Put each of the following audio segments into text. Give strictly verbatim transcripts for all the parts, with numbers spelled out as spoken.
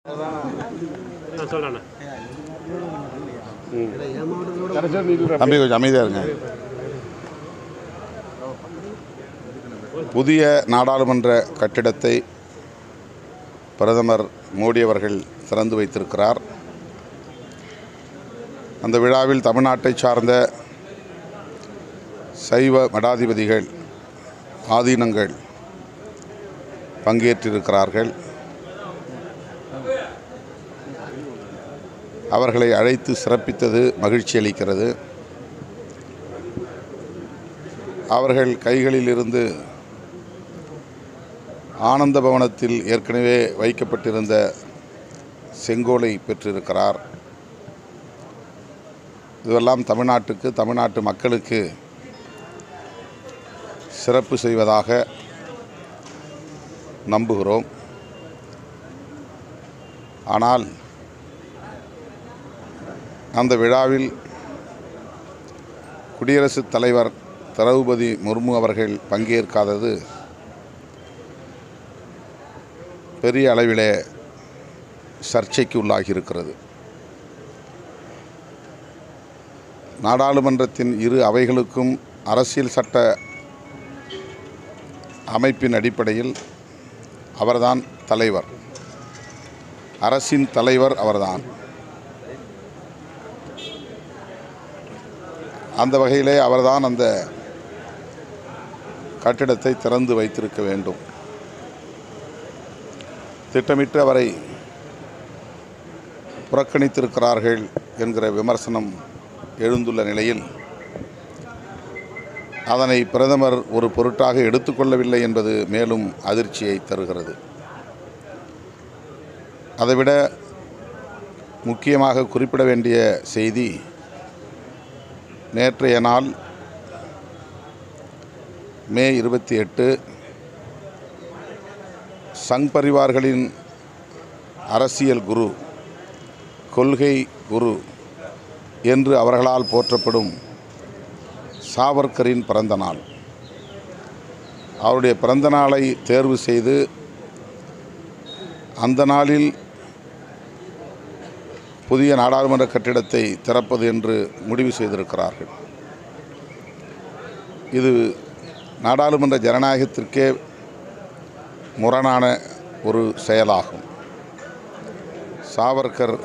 தம்பி கொஞ்சம் அமைதியாக இருங்க. புதிய நாடாளுமன்ற கட்டிடத்தை பிரதமர் மோடி அவர்கள் திறந்து வைத்திருக்கிறார். அந்த விழாவில் தமிழ்நாட்டை சார்ந்த சைவ மடாதிபதிகள், ஆதீனங்கள் பங்கேற்றிருக்கிறார்கள். அவர்களை அழைத்து சிறப்பித்தது மகிழ்ச்சி அளிக்கிறது. அவர்கள் கைகளில் இருந்து ஆனந்த பவனத்தில் ஏற்கனவே வைக்கப்பட்டிருந்த செங்கோலை பெற்றிருக்கிறார். இதுவெல்லாம் தமிழ்நாட்டுக்கு, தமிழ்நாட்டு மக்களுக்கு சிறப்பு செய்வதாக நம்புகிறோம். ஆனால் அந்த விழாவில் குடியரசுத் தலைவர் திரௌபதி முர்மு அவர்கள் பங்கேற்காதது பெரிய அளவிலே சர்ச்சைக்கு உள்ளாகியிருக்கிறது. நாடாளுமன்றத்தின் இரு அவைகளுக்கும் அரசியல் சட்ட அமைப்பின் அடிப்படையில் அவர்தான் தலைவர், அரசின் தலைவர் அவர்தான். அந்த வகையிலே அவர்தான் அந்த கட்டிடத்தை திறந்து வைத்திருக்க வேண்டும். திட்டமிட்டு அவரை புறக்கணித்திருக்கிறார்கள் என்கிற விமர்சனம் எழுந்துள்ள நிலையில் அதனை பிரதமர் ஒரு பொருட்டாக எடுத்துக்கொள்ளவில்லை என்பது மேலும் அதிர்ச்சியை தருகிறது. அதைவிட முக்கியமாக குறிப்பிட வேண்டிய செய்தி, நேற்றைய நாள் மே இருபத்தி எட்டு சங் பரிவார்களின் அரசியல் குரு, கொள்கை குரு என்று அவர்களால் போற்றப்படும் சாவர்கரின் பிறந்த நாள். அவருடைய பிறந்த நாளை தேர்வு செய்து அந்த நாளில் புதிய நாடாளுமன்ற கட்டிடத்தை திறப்பது என்று முடிவு செய்திருக்கிறார்கள். இது நாடாளுமன்ற ஜனநாயகத்திற்கே முரணான ஒரு செயலாகும். சாவர்கர்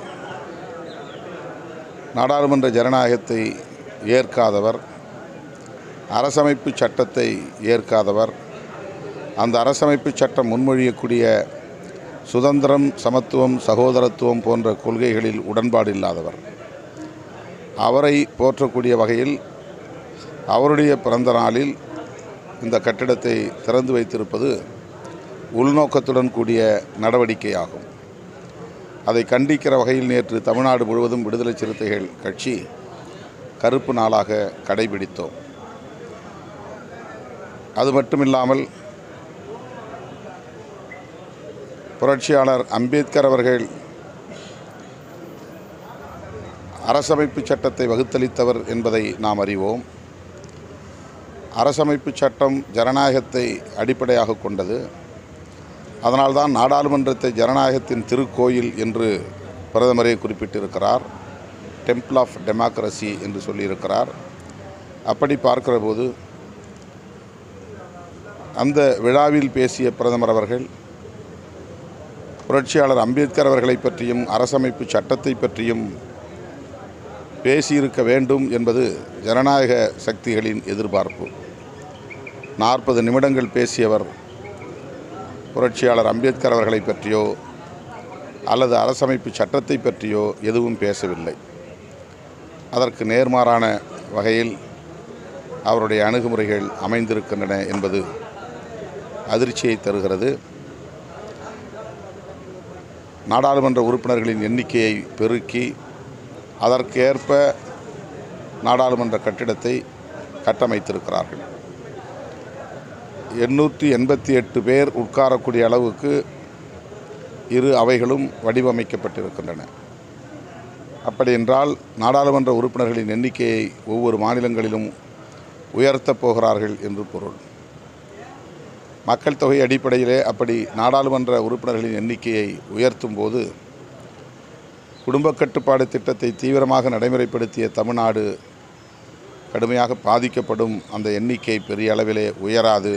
நாடாளுமன்ற ஜனநாயகத்தை ஏற்காதவர், அரசமைப்பு சட்டத்தை ஏற்காதவர், அந்த அரசமைப்பு சட்டம் முன்மொழியக்கூடிய சுதந்திரம், சமத்துவம், சகோதரத்துவம் போன்ற கொள்கைகளில் உடன்பாடு இல்லாதவர். அவரை போற்றக்கூடிய வகையில் அவருடைய பிறந்த நாளில் இந்த கட்டிடத்தை திறந்து வைத்திருப்பது உள்நோக்கத்துடன் கூடிய நடவடிக்கையாகும். அதை கண்டிக்கிற வகையில் நேற்று தமிழ்நாடு முழுவதும் விடுதலை சிறுத்தைகள் கட்சி கருப்பு நாளாக கடைபிடித்தோம். அது மட்டுமில்லாமல் புரட்சியாளர் அம்பேத்கர் அவர்கள் அரசமைப்பு சட்டத்தை வகுத்தளித்தவர் என்பதை நாம் அறிவோம். அரசமைப்பு சட்டம் ஜனநாயகத்தை அடிப்படையாக கொண்டது. அதனால்தான் நாடாளுமன்றத்தை ஜனநாயகத்தின் திருக்கோயில் என்று பிரதமரே குறிப்பிட்டிருக்கிறார். டெம்பிள் ஆஃப் டெமோக்ரஸி என்று சொல்லியிருக்கிறார். அப்படி பார்க்கிற போது அந்த விழாவில் பேசிய பிரதமர் அவர்கள் புரட்சியாளர் அம்பேத்கர் அவர்களை பற்றியும் அரசமைப்பு சட்டத்தை பற்றியும் பேசியிருக்க வேண்டும் என்பது ஜனநாயக சக்திகளின் எதிர்பார்ப்பு. நாற்பது நிமிடங்கள் பேசியவர் புரட்சியாளர் அம்பேத்கர் அவர்களை பற்றியோ அல்லது அரசமைப்பு சட்டத்தை பற்றியோ எதுவும் பேசவில்லை. அதற்கு நேர்மாறான வகையில் அவருடைய அணுகுமுறைகள் அமைந்திருக்கின்றன என்பது அதிர்ச்சியை தருகிறது. நாடாளுமன்ற உறுப்பினர்களின் எண்ணிக்கையை பெருக்கி அதற்கேற்ப நாடாளுமன்ற கட்டிடத்தை கட்டமைத்திருக்கிறார்கள். எண்ணூற்றி எண்பத்தி எட்டு பேர் உட்காரக்கூடிய அளவுக்கு இரு அவைகளும் வடிவமைக்கப்பட்டிருக்கின்றன. அப்படி என்றால் நாடாளுமன்ற உறுப்பினர்களின் எண்ணிக்கையை ஒவ்வொரு மாநிலங்களிலும் உயர்த்தப் போகிறார்கள் என்று பொருள். மக்கள் தொகை அடிப்படையிலே அப்படி நாடாளுமன்ற உறுப்பினர்களின் எண்ணிக்கையை உயர்த்தும் போது குடும்ப கட்டுப்பாடு திட்டத்தை தீவிரமாக நடைமுறைப்படுத்திய தமிழ்நாடு கடுமையாக பாதிக்கப்படும். அந்த எண்ணிக்கை பெரிய அளவிலே உயராது.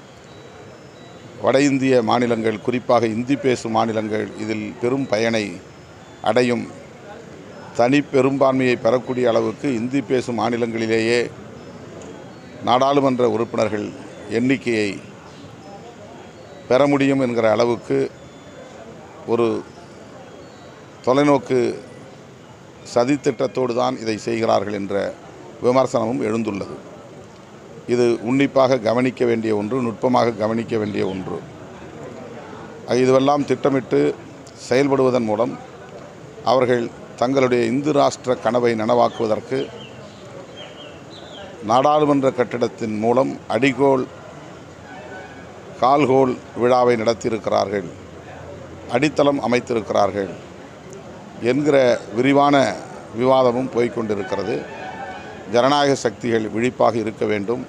வட இந்திய மாநிலங்கள், குறிப்பாக இந்தி பேசும் மாநிலங்கள் இதில் பெரும் பயனை அடையும். தனி பெரும்பான்மையை பெறக்கூடிய அளவுக்கு இந்தி பேசும் மாநிலங்களிலேயே நாடாளுமன்ற உறுப்பினர்கள் எண்ணிக்கையை பெற முடியும் என்கிற அளவுக்கு ஒரு தொலைநோக்கு சதித்திட்டத்தோடு தான் இதை செய்கிறார்கள் என்ற விமர்சனமும் எழுந்துள்ளது. இது உன்னிப்பாக கவனிக்க வேண்டிய ஒன்று, நுட்பமாக கவனிக்க வேண்டிய ஒன்று. இதுவெல்லாம் திட்டமிட்டு செயல்படுவதன் மூலம் அவர்கள் தங்களுடைய இந்து ராஷ்டிர கனவை நனவாக்குவதற்கு நாடாளுமன்ற கட்டிடத்தின் மூலம் அடிகோல் கால்கோல் விழாவை நடத்தியிருக்கிறார்கள், அடித்தளம் அமைத்திருக்கிறார்கள் என்கிற விரிவான விவாதமும் போய்கொண்டிருக்கிறது. ஜனநாயக சக்திகள் விழிப்பாக இருக்க வேண்டும்.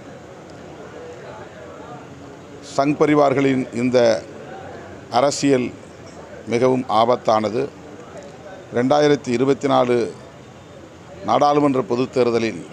சங் பரிவார்களின் இந்த அரசியல் மிகவும் ஆபத்தானது. ரெண்டாயிரத்தி இருபத்தி நாலு நாடாளுமன்ற பொதுத் தேர்தலில்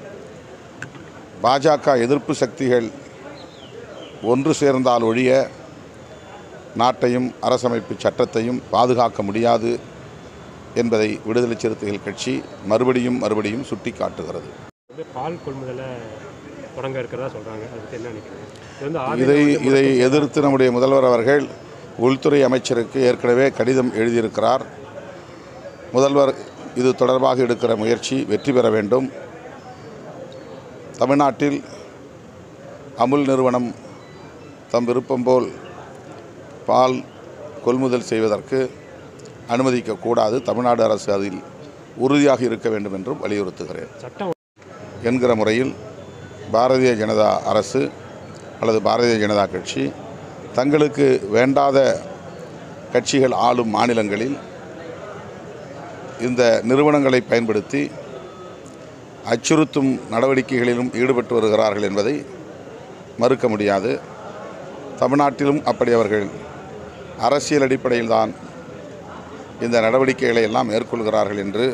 பாஜக எதிர்ப்பு சக்திகள் ஒன்று சேர்ந்தால் ஒழிய நாட்டையும் அரசமைப்பு சட்டத்தையும் பாதுகாக்க முடியாது என்பதை விடுதலை சிறுத்தைகள் கட்சி மறுபடியும் மறுபடியும் சுட்டி காட்டுகிறது. பால் கொள்முதலை தொடங்க இருக்கிறதா சொல்கிறாங்க. அதுக்கு என்ன நினைக்கிறீங்க? இதை இதை எதிர்த்து நம்முடைய முதல்வர் அவர்கள் உள்துறை அமைச்சருக்கு ஏற்கனவே கடிதம் எழுதியிருக்கிறார். முதல்வர் இது தொடர்பாக எடுக்கிற முயற்சி வெற்றி பெற வேண்டும். தமிழ்நாட்டில் அமுல் நிறுவனம் தம் விருப்பம் போல் பால் கொள்முதல் செய்வதற்கு அனுமதிக்கக்கூடாது. தமிழ்நாடு அரசு அதில் உறுதியாக இருக்க வேண்டும் என்றும் வலியுறுத்துகிறேன் என்கிற முறையில் பாரதிய ஜனதா அரசு அல்லது பாரதிய ஜனதா கட்சி தங்களுக்கு வேண்டாத கட்சிகள் ஆளும் மாநிலங்களில் இந்த நிறுவனங்களை பயன்படுத்தி அச்சுறுத்தும் நடவடிக்கைகளிலும் ஈடுபட்டு வருகிறார்கள் என்பதை மறுக்க முடியாது. தமிழ்நாட்டிலும் அப்படி அவர்கள் அரசியல் அடிப்படையில் தான் இந்த நடவடிக்கைகளை எல்லாம் மேற்கொள்கிறார்கள் என்று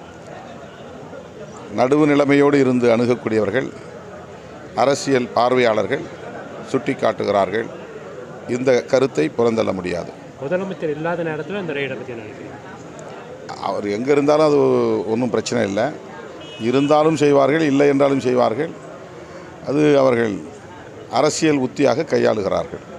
நடுவு நிலைமையோடு இருந்து அணுகக்கூடியவர்கள், அரசியல் பார்வையாளர்கள் சுட்டி காட்டுகிறார்கள். இந்த கருத்தை புறந்தள்ள முடியாது. முதலமைச்சர் இல்லாத நேரத்தில் இந்த ரெய்டை பற்றி நினைக்கிறேன். அவர் எங்கே இருந்தாலும் அது ஒன்றும் பிரச்சனை இல்லை. இருந்தாலும் செய்வார்கள், இல்லை என்றாலும் செய்வார்கள். அது அவர்கள் அரசியல் உத்தியாக கையாளுகிறார்கள்.